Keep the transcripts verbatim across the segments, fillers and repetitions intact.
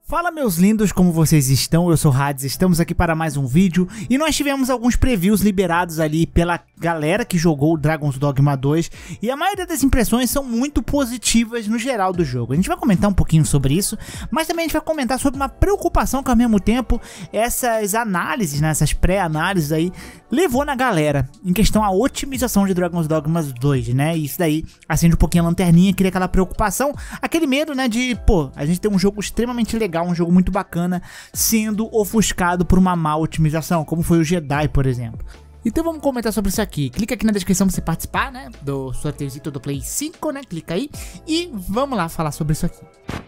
Fala meus lindos, como vocês estão? Eu sou o Hades, estamos aqui para mais um vídeo e nós tivemos alguns previews liberados ali pela galera que jogou o Dragon's Dogma dois e a maioria das impressões são muito positivas no geral do jogo. A gente vai comentar um pouquinho sobre isso, mas também a gente vai comentar sobre uma preocupação que ao mesmo tempo essas análises, né, essas pré-análises aí levou na galera em questão a otimização de Dragon's Dogma dois, né? E isso daí acende um pouquinho a lanterninha, cria aquela preocupação, aquele medo, né, de, pô, a gente tem um jogo extremamente legal, um jogo muito bacana, sendo ofuscado por uma má otimização, como foi o Jedi, por exemplo. Então vamos comentar sobre isso aqui. Clica aqui na descrição pra você participar, né, do sorteio do Play cinco, né, clica aí e vamos lá falar sobre isso aqui.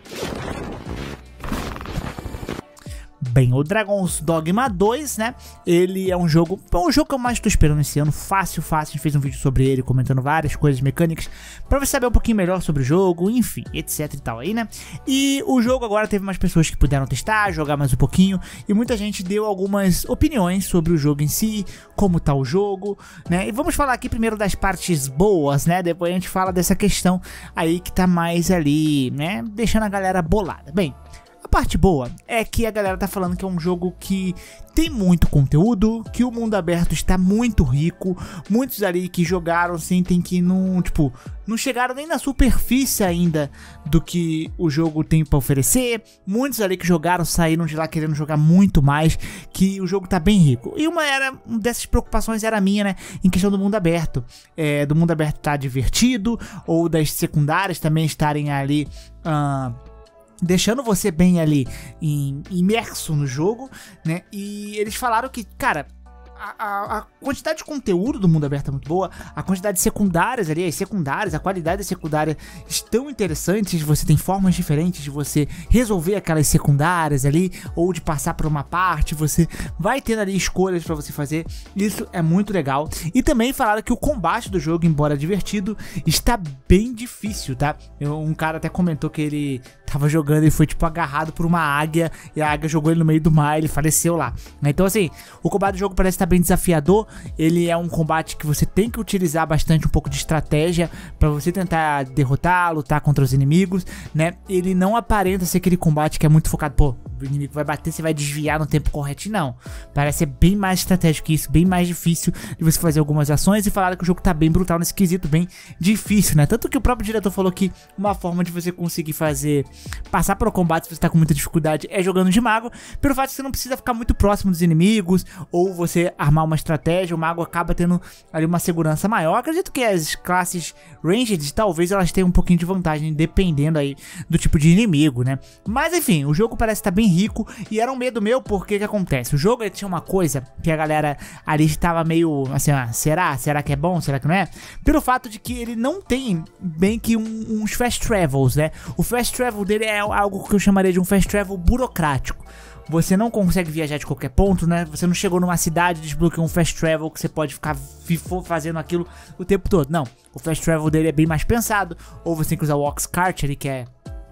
Bem, o Dragon's Dogma dois, né, ele é um jogo, é um jogo que eu mais tô esperando esse ano, fácil, fácil, a gente fez um vídeo sobre ele, comentando várias coisas mecânicas, pra você saber um pouquinho melhor sobre o jogo, enfim, etc e tal aí, né, e o jogo agora teve mais pessoas que puderam testar, jogar mais um pouquinho, e muita gente deu algumas opiniões sobre o jogo em si, como tá o jogo, né, e vamos falar aqui primeiro das partes boas, né, depois a gente fala dessa questão aí que tá mais ali, né, deixando a galera bolada. Bem, a parte boa é que a galera tá falando que é um jogo que tem muito conteúdo, que o mundo aberto está muito rico, muitos ali que jogaram sentem que não, tipo, não chegaram nem na superfície ainda do que o jogo tem pra oferecer, muitos ali que jogaram saíram de lá querendo jogar muito mais, que o jogo tá bem rico. E uma era, uma dessas preocupações era minha, né, em questão do mundo aberto, é, do mundo aberto tá divertido, ou das secundárias também estarem ali, ah... Uh, deixando você bem ali em, imerso no jogo, né, e eles falaram que, cara, a, a, a quantidade de conteúdo do mundo aberto é muito boa, a quantidade de secundárias ali, as secundárias, a qualidade da secundária estão interessantes, você tem formas diferentes de você resolver aquelas secundárias ali, ou de passar por uma parte, você vai tendo ali escolhas pra você fazer, isso é muito legal. E também falaram que o combate do jogo, embora divertido, está bem difícil, tá? Eu, um cara até comentou que ele tava jogando e foi tipo agarrado por uma águia, e a águia jogou ele no meio do mar e ele faleceu lá. Então assim, o combate do jogo parece estar bem desafiador, ele é um combate que você tem que utilizar bastante um pouco de estratégia pra você tentar derrotar, lutar contra os inimigos, né? Ele não aparenta ser aquele combate que é muito focado, pô, o inimigo vai bater, você vai desviar no tempo correto, não. Parece ser bem mais estratégico que isso, bem mais difícil de você fazer algumas ações, e falaram que o jogo tá bem brutal nesse quesito, bem difícil, né? Tanto que o próprio diretor falou que uma forma de você conseguir fazer, passar pelo combate se você tá com muita dificuldade é jogando de mago, pelo fato de que você não precisa ficar muito próximo dos inimigos, ou você armar uma estratégia, o mago acaba tendo ali uma segurança maior. Acredito que as classes ranged, talvez elas tenham um pouquinho de vantagem, dependendo aí do tipo de inimigo, né? Mas enfim, o jogo parece estar bem rico, e era um medo meu, porque que acontece? O jogo ele tinha uma coisa que a galera ali estava meio assim, ah, será? Será que é bom? Será que não é? Pelo fato de que ele não tem bem que um, uns fast travels, né? O fast travel dele é algo que eu chamaria de um fast travel burocrático. Você não consegue viajar de qualquer ponto, né? Você não chegou numa cidade e desbloqueou um fast travel que você pode ficar fazendo aquilo o tempo todo. Não, o fast travel dele é bem mais pensado. Ou você tem que usar o Ox Cart ali, que é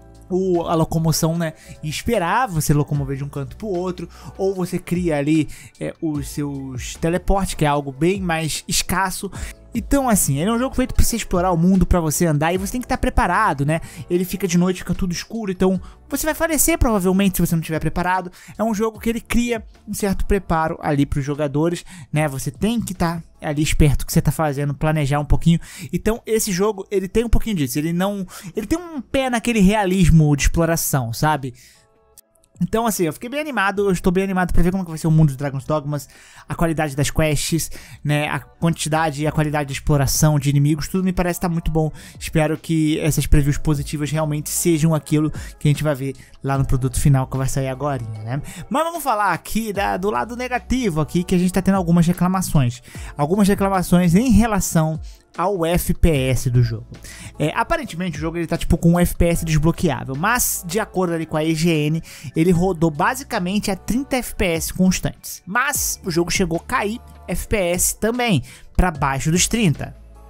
o, a locomoção, né, e esperar você locomover de um canto pro outro, ou você cria ali é, os seus teleportes, que é algo bem mais escasso. Então assim, ele é um jogo feito pra você explorar o mundo, pra você andar, e você tem que estar preparado, né? Ele fica de noite, fica tudo escuro, então você vai falecer provavelmente se você não estiver preparado. É um jogo que ele cria um certo preparo ali pros jogadores, né? Você tem que estar ali esperto o que você tá fazendo, planejar um pouquinho. Então esse jogo, ele tem um pouquinho disso, ele não... ele tem um pé naquele realismo de exploração, sabe? Então assim, eu fiquei bem animado, eu estou bem animado pra ver como que vai ser o mundo de Dragon's Dogmas, a qualidade das quests, né, a quantidade e a qualidade de exploração de inimigos, tudo me parece estar muito bom. Espero que essas previews positivas realmente sejam aquilo que a gente vai ver lá no produto final que vai sair agora, né? Mas vamos falar aqui da, do lado negativo aqui, que a gente tá tendo algumas reclamações. Algumas reclamações em relação ao F P S do jogo. É, aparentemente o jogo ele tá tipo com um F P S desbloqueável, mas de acordo ali com a I G N, ele rodou basicamente a trinta F P S constantes. Mas o jogo chegou a cair F P S também, para baixo dos trinta.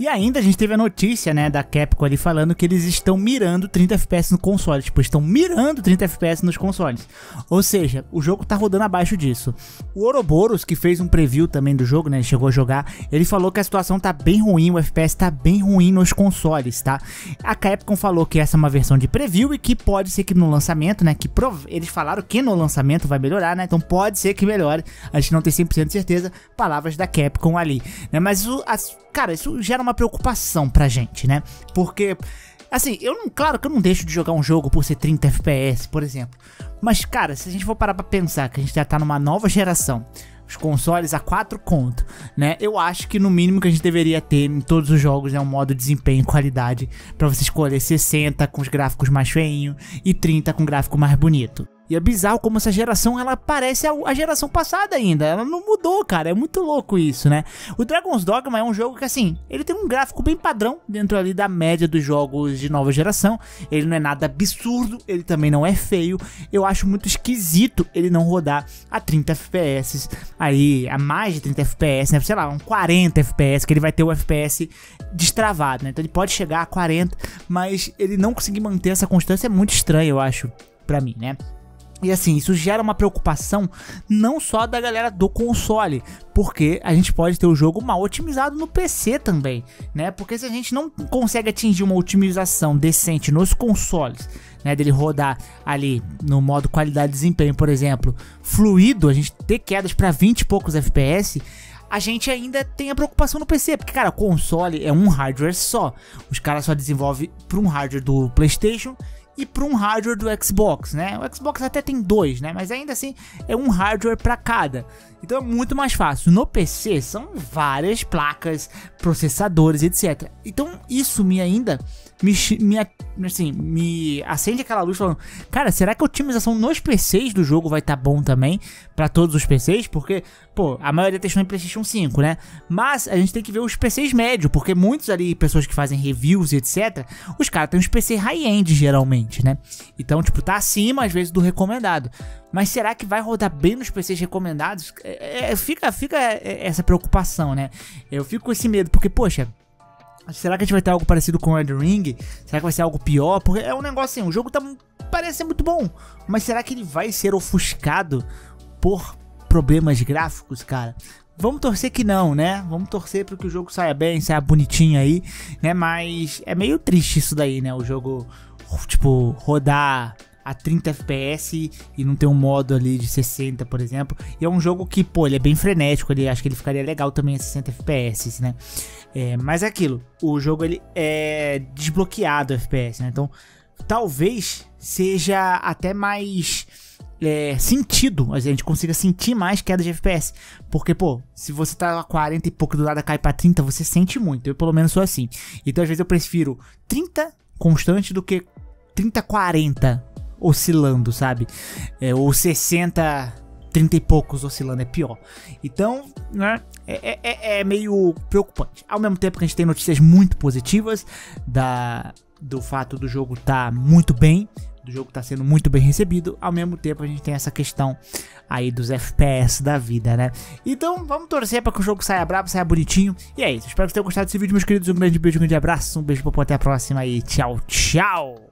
E ainda a gente teve a notícia, né, da Capcom ali falando que eles estão mirando trinta F P S no console, tipo, estão mirando trinta F P S nos consoles. Ou seja, o jogo tá rodando abaixo disso. O Ouroboros, que fez um preview também do jogo, né, ele chegou a jogar, ele falou que a situação tá bem ruim, o F P S tá bem ruim nos consoles, tá? A Capcom falou que essa é uma versão de preview e que pode ser que no lançamento, né, que prov... eles falaram que no lançamento vai melhorar, né, então pode ser que melhore, a gente não tem cem por cento de certeza, palavras da Capcom ali, né, mas isso, as... cara, isso gera uma preocupação pra gente, né, porque, assim, eu não, claro que eu não deixo de jogar um jogo por ser trinta F P S, por exemplo, mas, cara, se a gente for parar pra pensar que a gente já tá numa nova geração, os consoles a quatro conto, né? Eu acho que no mínimo que a gente deveria ter em todos os jogos é um modo de desempenho e qualidade para você escolher sessenta com os gráficos mais feinhos e trinta com gráfico mais bonito. E é bizarro como essa geração, ela parece a, a geração passada ainda, ela não mudou, cara, é muito louco isso, né? O Dragon's Dogma é um jogo que, assim, ele tem um gráfico bem padrão dentro ali da média dos jogos de nova geração, ele não é nada absurdo, ele também não é feio, eu acho muito esquisito ele não rodar a trinta F P S, aí, a mais de trinta F P S, né, sei lá, um quarenta F P S, que ele vai ter o F P S destravado, né, então ele pode chegar a quarenta, mas ele não conseguir manter essa constância é muito estranho, eu acho, pra mim, né? E assim, isso gera uma preocupação não só da galera do console, porque a gente pode ter o jogo mal otimizado no P C também, né? Porque se a gente não consegue atingir uma otimização decente nos consoles, né, dele rodar ali no modo qualidade de desempenho, por exemplo, fluido, a gente ter quedas para vinte e poucos F P S, a gente ainda tem a preocupação no P C, porque, cara, console é um hardware só, os caras só desenvolvem para um hardware do PlayStation e para um hardware do Xbox, né? O Xbox até tem dois, né? Mas ainda assim é um hardware para cada. Então é muito mais fácil. No P C são várias placas, processadores, etcétera. Então isso me ainda me, me, assim, me acende aquela luz falando, cara, será que a otimização nos P Cs do jogo vai estar tá bom também para todos os P Cs? Porque, pô, a maioria testou em PlayStation cinco, né? Mas a gente tem que ver os P Cs médios, porque muitos ali, pessoas que fazem reviews, etcétera, os caras têm uns P C high-end geralmente, né? Então, tipo, tá acima às vezes do recomendado. Mas será que vai rodar bem nos P Cs recomendados? É, é, fica, fica essa preocupação, né? Eu fico com esse medo, porque, poxa, será que a gente vai ter algo parecido com o Elden Ring? Será que vai ser algo pior? Porque é um negócio assim, o jogo tá, parece ser muito bom, mas será que ele vai ser ofuscado por problemas gráficos, cara? Vamos torcer que não, né? Vamos torcer para que o jogo saia bem, saia bonitinho aí, né? Mas é meio triste isso daí, né? O jogo, tipo, rodar a trinta F P S e não ter um modo ali de sessenta, por exemplo. E é um jogo que, pô, ele é bem frenético, ele, acho que ele ficaria legal também a sessenta F P S, né? É, mas é aquilo, o jogo ele é desbloqueado F P S, né? Então, talvez seja até mais é, sentido, a gente consiga sentir mais queda de F P S. Porque, pô, se você tá a quarenta e pouco do nada cai pra trinta, você sente muito. Eu pelo menos sou assim. Então, às vezes eu prefiro trinta constante do que trinta quarenta oscilando, sabe? É, ou sessenta, trinta e poucos oscilando, é pior. Então, né, é, é, é meio preocupante. Ao mesmo tempo que a gente tem notícias muito positivas da, do fato do jogo estar tá muito bem, do jogo estar tá sendo muito bem recebido, ao mesmo tempo a gente tem essa questão aí dos F P S da vida, né? Então, vamos torcer para que o jogo saia brabo, saia bonitinho. E é isso, espero que vocês tenham gostado desse vídeo, meus queridos. Um grande beijo, um grande abraço, um beijo, papo, até a próxima e tchau, tchau!